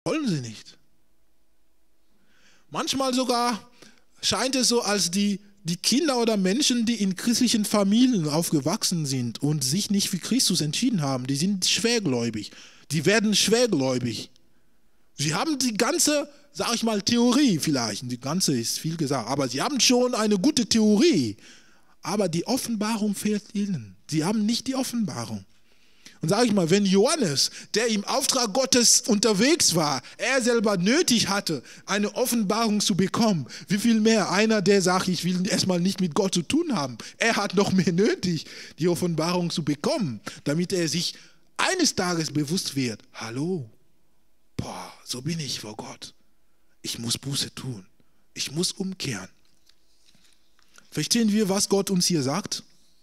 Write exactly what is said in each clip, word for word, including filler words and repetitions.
Wollen sie nicht. Manchmal sogar scheint es so, als die, die Kinder oder Menschen, die in christlichen Familien aufgewachsen sind und sich nicht für Christus entschieden haben, die sind schwergläubig. Die werden schwergläubig. Sie haben die ganze, sag ich mal, Theorie vielleicht, die ganze ist viel gesagt, aber sie haben schon eine gute Theorie, aber die Offenbarung fehlt ihnen. Sie haben nicht die Offenbarung. Und sage ich mal, wenn Johannes, der im Auftrag Gottes unterwegs war, er selber nötig hatte, eine Offenbarung zu bekommen, wie viel mehr einer, der sagt, ich will erstmal nicht mit Gott zu tun haben. Er hat noch mehr nötig, die Offenbarung zu bekommen, damit er sich eines Tages bewusst wird, hallo, boah, so bin ich vor Gott. Ich muss Buße tun. Ich muss umkehren. Verstehen wir, was Gott uns hier sagt?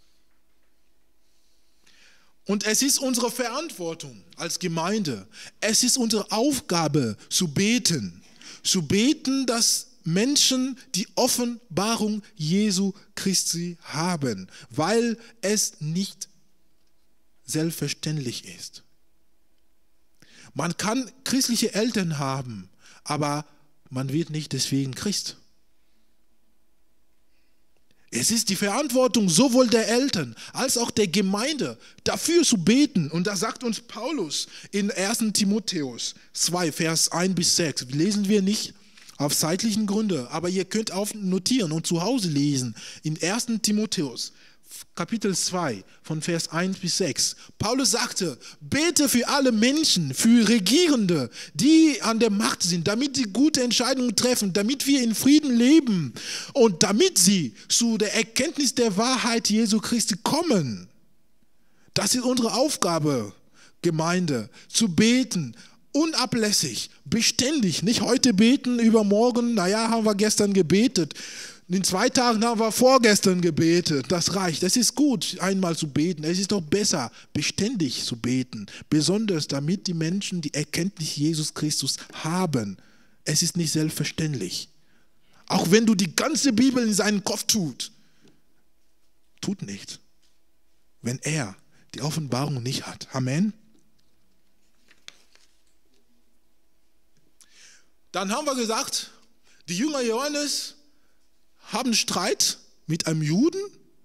Und es ist unsere Verantwortung als Gemeinde, es ist unsere Aufgabe zu beten, zu beten, dass Menschen die Offenbarung Jesu Christi haben, weil es nicht selbstverständlich ist. Man kann christliche Eltern haben, aber man wird nicht deswegen Christ. Es ist die Verantwortung sowohl der Eltern als auch der Gemeinde, dafür zu beten. Und da sagt uns Paulus in ersten Timotheus zwei, Vers eins bis sechs. Lesen wir nicht auf zeitlichen Gründen, aber ihr könnt auch notieren und zu Hause lesen. In ersten Timotheus, Kapitel zwei, von Vers eins bis sechs. Paulus sagte, bete für alle Menschen, für Regierende, die an der Macht sind, damit sie gute Entscheidungen treffen, damit wir in Frieden leben und damit sie zu der Erkenntnis der Wahrheit Jesu Christi kommen. Das ist unsere Aufgabe, Gemeinde, zu beten, unablässig, beständig, nicht heute beten, übermorgen, naja, haben wir gestern gebetet. In zwei Tagen haben wir vorgestern gebetet, das reicht. Es ist gut, einmal zu beten. Es ist doch besser, beständig zu beten. Besonders damit die Menschen die Erkenntnis Jesus Christus haben. Es ist nicht selbstverständlich. Auch wenn du die ganze Bibel in seinen Kopf tut. Tut nicht. Wenn er die Offenbarung nicht hat. Amen. Dann haben wir gesagt, die Jünger Johannes haben Streit mit einem Juden.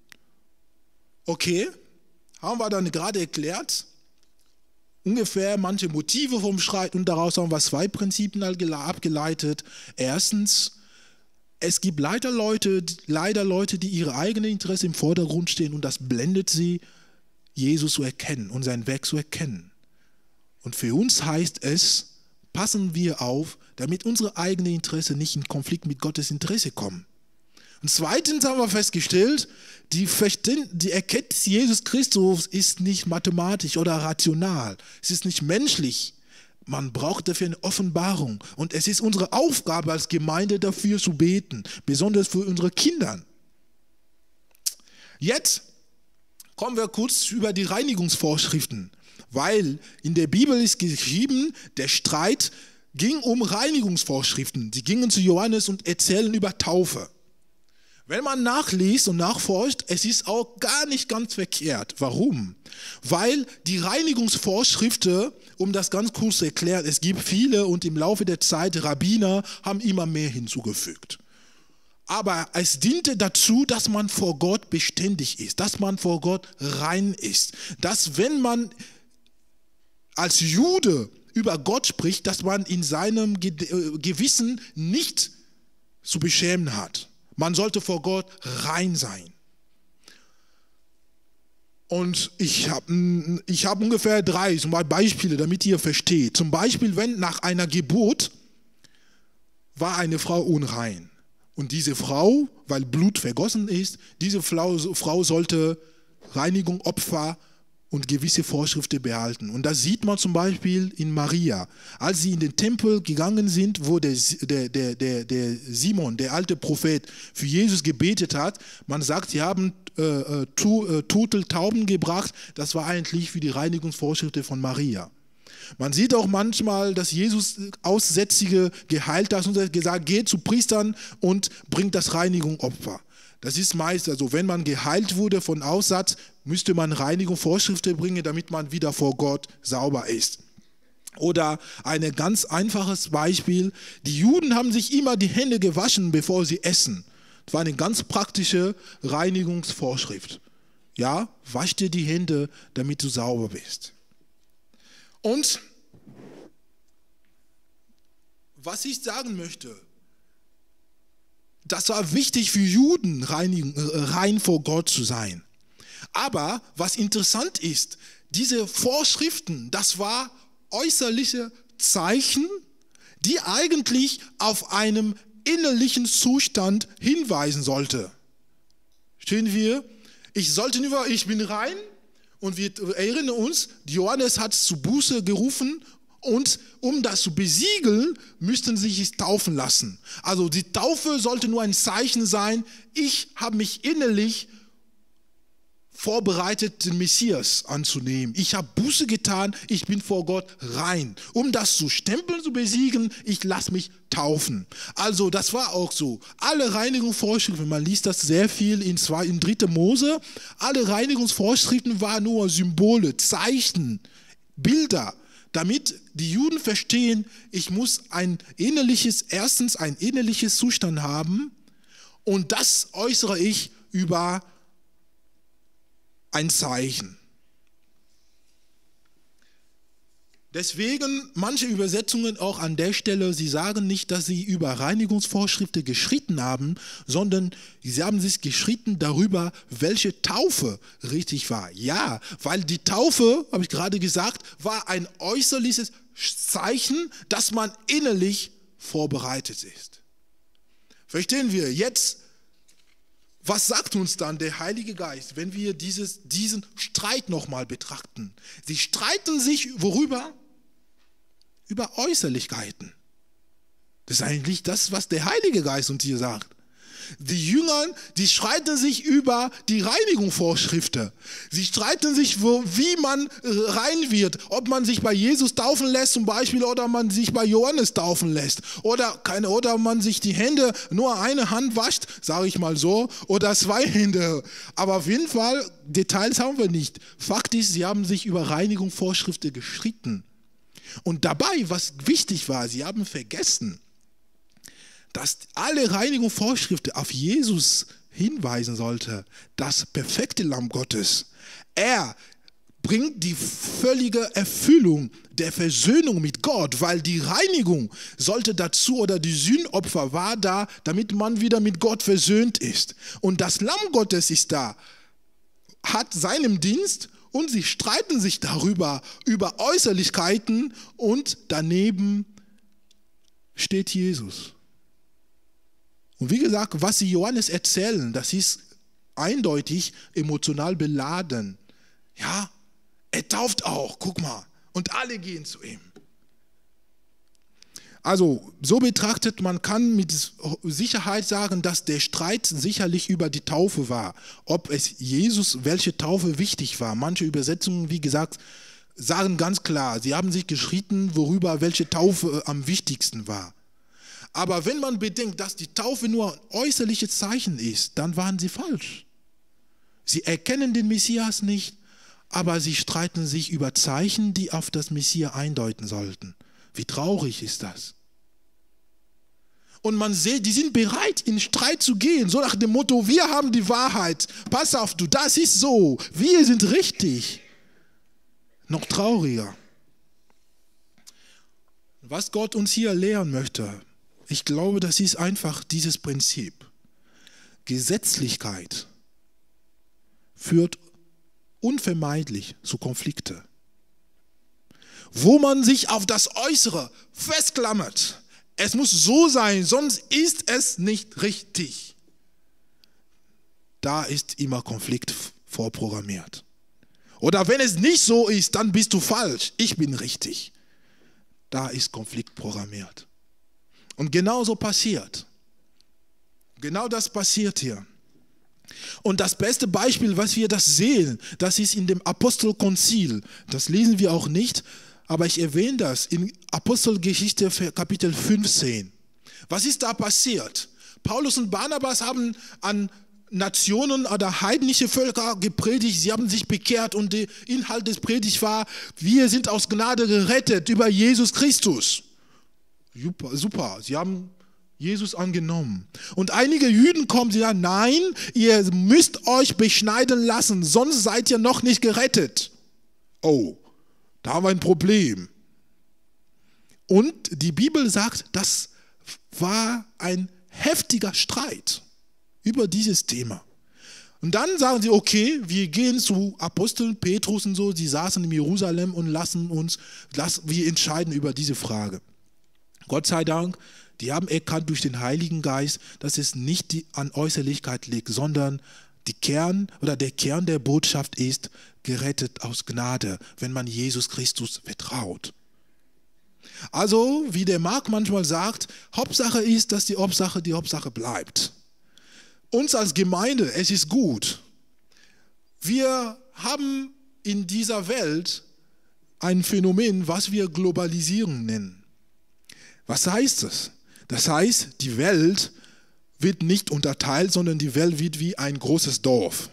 Okay, haben wir dann gerade erklärt. Ungefähr manche Motive vom Streit und daraus haben wir zwei Prinzipien abgeleitet. Erstens, es gibt leider Leute, leider Leute, die ihre eigenen Interessen im Vordergrund stehen und das blendet sie, Jesus zu erkennen und sein Werk zu erkennen. Und für uns heißt es, passen wir auf, damit unsere eigenen Interessen nicht in Konflikt mit Gottes Interesse kommen. Und zweitens haben wir festgestellt, die, die Erkenntnis Jesus Christus ist nicht mathematisch oder rational. Es ist nicht menschlich. Man braucht dafür eine Offenbarung. Und es ist unsere Aufgabe als Gemeinde dafür zu beten, besonders für unsere Kinder. Jetzt kommen wir kurz über die Reinigungsvorschriften, weil in der Bibel ist geschrieben, der Streit ging um Reinigungsvorschriften. Sie gingen zu Johannes und erzählen über Taufe. Wenn man nachliest und nachforscht, es ist auch gar nicht ganz verkehrt. Warum? Weil die Reinigungsvorschriften, um das ganz kurz zu erklären, es gibt viele und im Laufe der Zeit, Rabbiner haben immer mehr hinzugefügt. Aber es diente dazu, dass man vor Gott beständig ist, dass man vor Gott rein ist. Dass wenn man als Jude über Gott spricht, dass man in seinem Gewissen nicht zu beschämen hat. Man sollte vor Gott rein sein. Und ich habe ich hab ungefähr drei zum Beispiel Beispiele, damit ihr versteht. Zum Beispiel, wenn nach einer Geburt war eine Frau unrein. Und diese Frau, weil Blut vergossen ist, diese Frau, Frau sollte Reinigung, Opfer und gewisse Vorschriften behalten. Und das sieht man zum Beispiel in Maria. Als sie in den Tempel gegangen sind, wo der, der, der, der, der Simon, der alte Prophet, für Jesus gebetet hat, man sagt, sie haben äh, Turteltauben gebracht, das war eigentlich für die Reinigungsvorschriften von Maria. Man sieht auch manchmal, dass Jesus Aussätzige geheilt hat und hat gesagt, geht zu Priestern und bringt das Reinigungsopfer. Das ist meist, also wenn man geheilt wurde von Aussatz, müsste man Reinigung, Vorschriften bringen, damit man wieder vor Gott sauber ist. Oder ein ganz einfaches Beispiel, die Juden haben sich immer die Hände gewaschen, bevor sie essen. Das war eine ganz praktische Reinigungsvorschrift. Ja, wasch dir die Hände, damit du sauber bist. Und was ich sagen möchte, das war wichtig für Juden, rein, rein vor Gott zu sein. Aber was interessant ist, diese Vorschriften, das war äußerliche Zeichen, die eigentlich auf einen innerlichen Zustand hinweisen sollte. Stehen wir? Ich sollte nicht, ich bin rein, und wir erinnern uns, Johannes hat zu Buße gerufen, und um das zu besiegeln, müssten sie sich taufen lassen. Also die Taufe sollte nur ein Zeichen sein, ich habe mich innerlich vorbereitet, den Messias anzunehmen. Ich habe Buße getan, ich bin vor Gott rein. Um das zu stempeln, zu besiegen, ich lasse mich taufen. Also das war auch so. Alle Reinigungsvorschriften, man liest das sehr viel in, zwei, in dritte Mose, alle Reinigungsvorschriften waren nur Symbole, Zeichen, Bilder, damit die Juden verstehen, ich muss ein innerliches, erstens ein innerliches Zustand haben, und das äußere ich über ein Zeichen. Deswegen manche Übersetzungen auch an der Stelle, sie sagen nicht, dass sie über Reinigungsvorschriften geschritten haben, sondern sie haben sich geschritten darüber, welche Taufe richtig war. Ja, weil die Taufe, habe ich gerade gesagt, war ein äußerliches Zeichen, dass man innerlich vorbereitet ist. Verstehen wir jetzt? Was sagt uns dann der Heilige Geist, wenn wir dieses, diesen Streit nochmal betrachten? Sie streiten sich worüber? Über Äußerlichkeiten. Das ist eigentlich das, was der Heilige Geist uns hier sagt. Die Jünger, die streiten sich über die Reinigungsvorschriften. Sie streiten sich, wo, wie man rein wird. Ob man sich bei Jesus taufen lässt zum Beispiel, oder man sich bei Johannes taufen lässt. Oder, keine, oder man sich die Hände, nur eine Hand wascht, sage ich mal so, oder zwei Hände. Aber auf jeden Fall, Details haben wir nicht. Fakt ist, sie haben sich über Reinigungsvorschriften gestritten. Und dabei, was wichtig war, sie haben vergessen, dass alle Reinigungsvorschriften auf Jesus hinweisen sollte, das perfekte Lamm Gottes. Er bringt die völlige Erfüllung der Versöhnung mit Gott, weil die Reinigung sollte dazu, oder die Sühnopfer war da, damit man wieder mit Gott versöhnt ist. Und das Lamm Gottes ist da, hat seinen Dienst, und sie streiten sich darüber, über Äußerlichkeiten, und daneben steht Jesus. Und wie gesagt, was sie Johannes erzählen, das ist eindeutig emotional beladen. Ja, er tauft auch, guck mal. Und alle gehen zu ihm. Also, so betrachtet, man kann mit Sicherheit sagen, dass der Streit sicherlich über die Taufe war. Ob es Jesus, welche Taufe wichtig war. Manche Übersetzungen, wie gesagt, sagen ganz klar, sie haben sich gestritten, worüber welche Taufe am wichtigsten war. Aber wenn man bedenkt, dass die Taufe nur ein äußerliches Zeichen ist, dann waren sie falsch. Sie erkennen den Messias nicht, aber sie streiten sich über Zeichen, die auf das Messias eindeuten sollten. Wie traurig ist das? Und man sieht, die sind bereit, in Streit zu gehen, so nach dem Motto, wir haben die Wahrheit, pass auf, du, das ist so, wir sind richtig. Noch trauriger. Was Gott uns hier lehren möchte, ich glaube, das ist einfach dieses Prinzip. Gesetzlichkeit führt unvermeidlich zu Konflikten. Wo man sich auf das Äußere festklammert. Es muss so sein, sonst ist es nicht richtig. Da ist immer Konflikt vorprogrammiert. Oder wenn es nicht so ist, dann bist du falsch. Ich bin richtig. Da ist Konflikt programmiert. Und genau so passiert. Genau das passiert hier. Und das beste Beispiel, was wir das sehen, das ist in dem Apostelkonzil. Das lesen wir auch nicht, aber ich erwähne das in Apostelgeschichte Kapitel fünfzehn. Was ist da passiert? Paulus und Barnabas haben an Nationen oder heidnische Völker gepredigt, sie haben sich bekehrt und der Inhalt des Predigts war, wir sind aus Gnade gerettet über Jesus Christus. Super, super, sie haben Jesus angenommen. Und einige Juden kommen, sie sagen, nein, ihr müsst euch beschneiden lassen, sonst seid ihr noch nicht gerettet. Oh, da haben wir ein Problem. Und die Bibel sagt, das war ein heftiger Streit über dieses Thema. Und dann sagen sie, okay, wir gehen zu Aposteln, Petrus und so, die saßen in Jerusalem und lassen uns, lassen, wir entscheiden über diese Frage. Gott sei Dank, die haben erkannt durch den Heiligen Geist, dass es nicht die, an Äußerlichkeit liegt, sondern die Kern oder der Kern der Botschaft ist, gerettet aus Gnade, wenn man Jesus Christus vertraut. Also, wie der Marc manchmal sagt, Hauptsache ist, dass die Hauptsache die Hauptsache bleibt. Uns als Gemeinde, es ist gut. Wir haben in dieser Welt ein Phänomen, was wir Globalisierung nennen. Was heißt das? Das heißt, die Welt wird nicht unterteilt, sondern die Welt wird wie ein großes Dorf.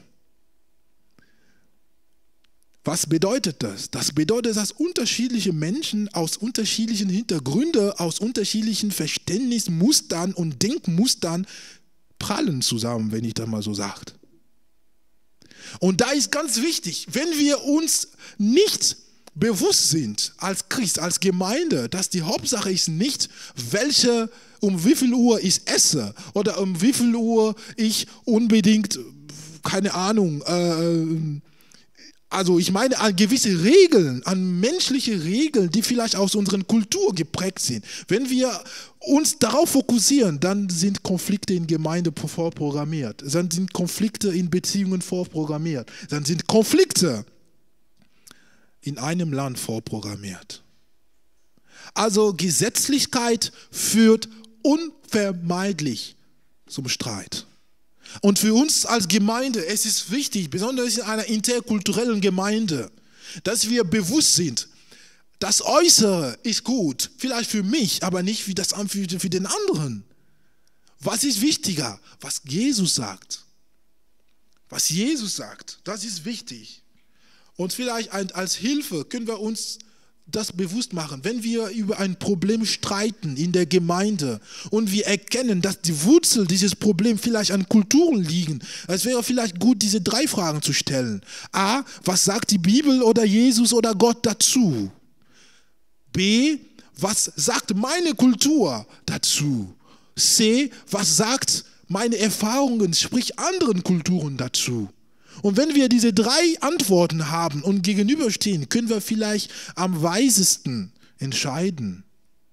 Was bedeutet das? Das bedeutet, dass unterschiedliche Menschen aus unterschiedlichen Hintergründen, aus unterschiedlichen Verständnismustern und Denkmustern prallen zusammen, wenn ich das mal so sage. Und da ist ganz wichtig, wenn wir uns nicht bewusst sind als Christ, als Gemeinde, dass die Hauptsache ist nicht, welche, um wie viel Uhr ich esse oder um wie viel Uhr ich unbedingt, keine Ahnung, äh, also ich meine an gewisse Regeln, an menschliche Regeln, die vielleicht aus unserer Kultur geprägt sind. Wenn wir uns darauf fokussieren, dann sind Konflikte in Gemeinde vorprogrammiert. Dann sind Konflikte in Beziehungen vorprogrammiert. Dann sind Konflikte in einem Land vorprogrammiert. Also Gesetzlichkeit führt unvermeidlich zum Streit. Und für uns als Gemeinde, es ist wichtig, besonders in einer interkulturellen Gemeinde, dass wir bewusst sind, das Äußere ist gut, vielleicht für mich, aber nicht wie das für, für den anderen. Was ist wichtiger? Was Jesus sagt. Was Jesus sagt, das ist wichtig. Und vielleicht als Hilfe können wir uns das bewusst machen, wenn wir über ein Problem streiten in der Gemeinde und wir erkennen, dass die Wurzel dieses Problems vielleicht an Kulturen liegen. Es wäre vielleicht gut, diese drei Fragen zu stellen. A, was sagt die Bibel oder Jesus oder Gott dazu? B, was sagt meine Kultur dazu? C, was sagt meine Erfahrungen, sprich anderen Kulturen dazu? Und wenn wir diese drei Antworten haben und gegenüberstehen, können wir vielleicht am weisesten entscheiden.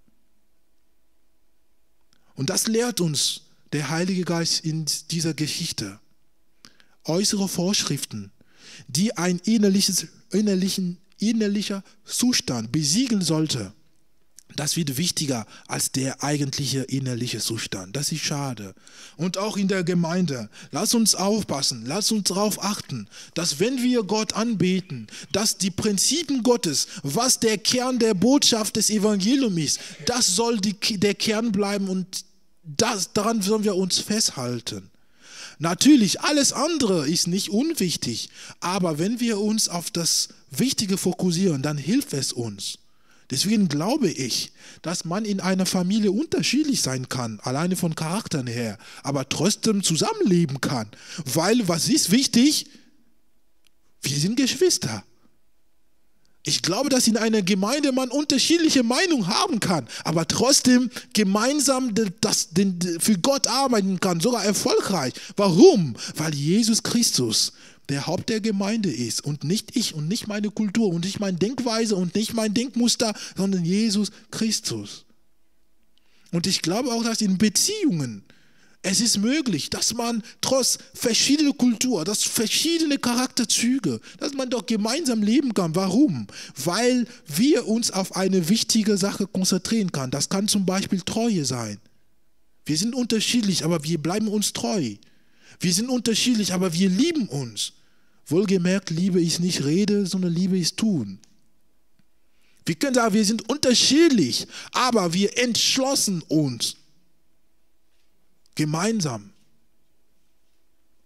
Und das lehrt uns der Heilige Geist in dieser Geschichte. Äußere Vorschriften, die ein innerliches, innerlichen, innerlicher Zustand besiegeln sollte, das wird wichtiger als der eigentliche innerliche Zustand. Das ist schade. Und auch in der Gemeinde, lass uns aufpassen, lass uns darauf achten, dass wenn wir Gott anbeten, dass die Prinzipien Gottes, was der Kern der Botschaft des Evangeliums ist, das soll die, der Kern bleiben und das, daran sollen wir uns festhalten. Natürlich, alles andere ist nicht unwichtig, aber wenn wir uns auf das Wichtige fokussieren, dann hilft es uns. Deswegen glaube ich, dass man in einer Familie unterschiedlich sein kann, alleine von Charakteren her, aber trotzdem zusammenleben kann. Weil, was ist wichtig? Wir sind Geschwister. Ich glaube, dass in einer Gemeinde man unterschiedliche Meinungen haben kann, aber trotzdem gemeinsam das, für Gott arbeiten kann, sogar erfolgreich. Warum? Weil Jesus Christus der Haupt der Gemeinde ist und nicht ich und nicht meine Kultur und nicht meine Denkweise und nicht mein Denkmuster, sondern Jesus Christus. Und ich glaube auch, dass in Beziehungen es ist möglich, dass man trotz verschiedener Kultur, dass verschiedene Charakterzüge, dass man doch gemeinsam leben kann. Warum? Weil wir uns auf eine wichtige Sache konzentrieren können. Das kann zum Beispiel Treue sein. Wir sind unterschiedlich, aber wir bleiben uns treu. Wir sind unterschiedlich, aber wir lieben uns. Wohlgemerkt, Liebe ist nicht Rede, sondern Liebe ist Tun. Wir können sagen, wir sind unterschiedlich, aber wir entschlossen uns gemeinsam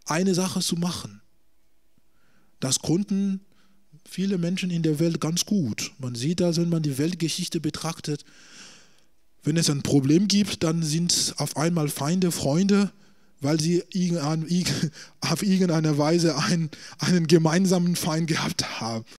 eine Sache zu machen. Das konnten viele Menschen in der Welt ganz gut. Man sieht das, wenn man die Weltgeschichte betrachtet. Wenn es ein Problem gibt, dann sind auf einmal Feinde, Freunde, weil sie auf irgendeine Weise einen, einen gemeinsamen Feind gehabt haben.